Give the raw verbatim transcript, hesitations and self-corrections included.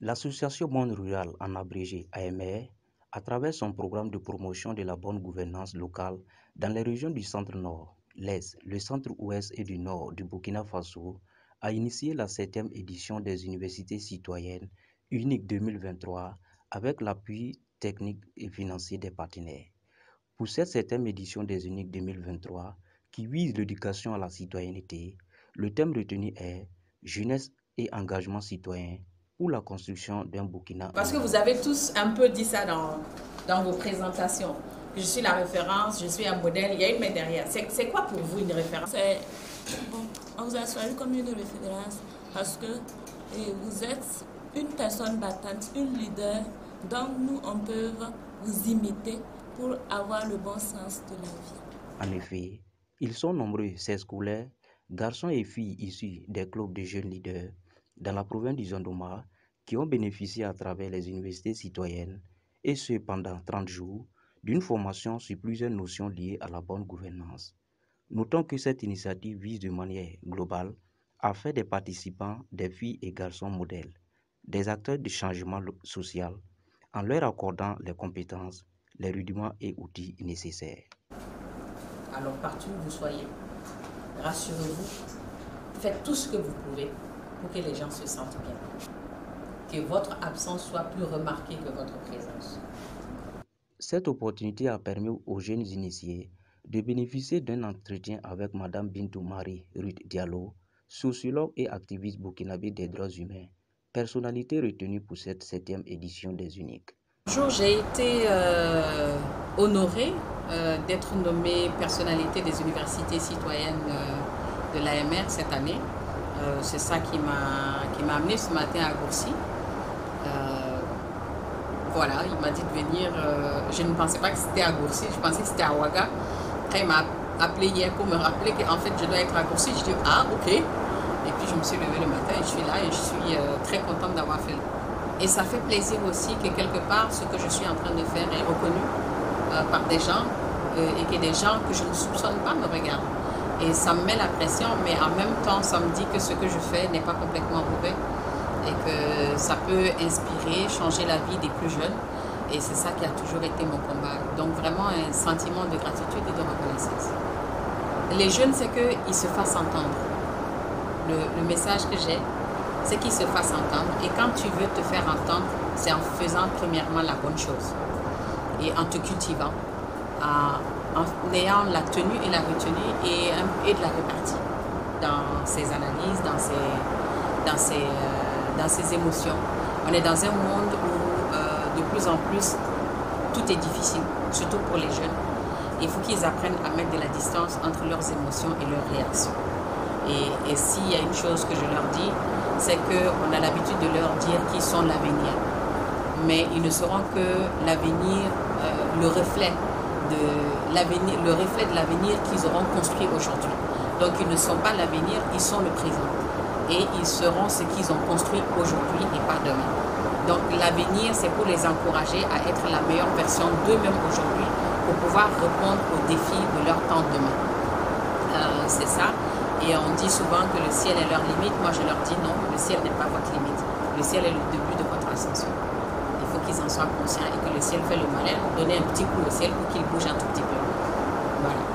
L'association Monde Rural, en abrégé A M R, à travers son programme de promotion de la bonne gouvernance locale dans les régions du centre-nord, l'est, le centre-ouest et du nord du Burkina Faso, a initié la septième édition des universités citoyennes uniques deux mille vingt-trois avec l'appui technique et financier des partenaires. Pour cette septième édition des uniques deux mille vingt-trois, qui vise l'éducation à la citoyenneté, le thème retenu est « Jeunesse et engagement citoyen » pour la construction d'un Burkina. Parce que vous avez tous un peu dit ça dans, dans vos présentations. Je suis la référence, je suis un modèle, il y a une main derrière. C'est quoi pour vous une référence? Bon, on vous a choisi comme une référence parce que et vous êtes une personne battante, une leader, donc nous on peut vous imiter pour avoir le bon sens de la vie. En effet, ils sont nombreux, ces scolaires, garçons et filles issus des clubs de jeunes leaders dans la province du Zondoma qui ont bénéficié à travers les universités citoyennes et ce pendant trente jours d'une formation sur plusieurs notions liées à la bonne gouvernance. Notons que cette initiative vise de manière globale à faire des participants des filles et garçons modèles, des acteurs de changement social, en leur accordant les compétences, les rudiments et outils nécessaires. Alors partout où vous soyez, rassurez-vous, faites tout ce que vous pouvez pour que les gens se sentent bien. Que votre absence soit plus remarquée que votre présence. Cette opportunité a permis aux jeunes initiés de bénéficier d'un entretien avec Madame Bintou Marie Ruth Diallo, sociologue et activiste burkinabé des droits humains, personnalité retenue pour cette septième édition des Uniques. Bonjour, j'ai été euh, honorée euh, d'être nommée personnalité des universités citoyennes euh, de l'A M R cette année. Euh, C'est ça qui m'a qui m'a amené ce matin à Gourcy. Euh, voilà, il m'a dit de venir. Euh, je ne pensais pas que c'était à Gourcy, je pensais que c'était à Ouaga. Après, il m'a appelé hier pour me rappeler qu'en fait, je dois être à Gourcy. Je dis ah, ok. Et puis, je me suis levée le matin et je suis là et je suis euh, très contente d'avoir fait. Et ça fait plaisir aussi que quelque part, ce que je suis en train de faire est reconnu euh, par des gens euh, et que des gens que je ne soupçonne pas me regardent. Et ça me met la pression, mais en même temps, ça me dit que ce que je fais n'est pas complètement mauvais et que ça peut inspirer, changer la vie des plus jeunes. Et c'est ça qui a toujours été mon combat. Donc vraiment un sentiment de gratitude et de reconnaissance. Les jeunes, c'est qu'ils se fassent entendre. Le, le message que j'ai, c'est qu'ils se fassent entendre. Et quand tu veux te faire entendre, c'est en faisant premièrement la bonne chose. Et en te cultivant, en, en ayant la tenue et la retenue et, et de la répartie dans ses analyses, dans ses, dans ses, euh, dans ses émotions. On est dans un monde où euh, de plus en plus tout est difficile, surtout pour les jeunes. Il faut qu'ils apprennent à mettre de la distance entre leurs émotions et leurs réactions. Et, et s'il y a une chose que je leur dis, c'est qu'on a l'habitude de leur dire qu'ils sont l'avenir. Mais ils ne seront que l'avenir, euh, le reflet de l'avenir, le reflet de l'avenir qu'ils auront construit aujourd'hui. Donc ils ne sont pas l'avenir, ils sont le présent. Et ils seront ce qu'ils ont construit aujourd'hui et pas demain. Donc l'avenir, c'est pour les encourager à être la meilleure version d'eux-mêmes aujourd'hui pour pouvoir répondre aux défis de leur temps demain. Euh, c'est ça. Et on dit souvent que le ciel est leur limite. Moi, je leur dis non, le ciel n'est pas votre limite. Le ciel est le début de votre ascension. Il faut qu'ils en soient conscients et que le ciel fait le malin. Donnez un petit coup au ciel pour qu'il bouge un tout petit peu. Voilà.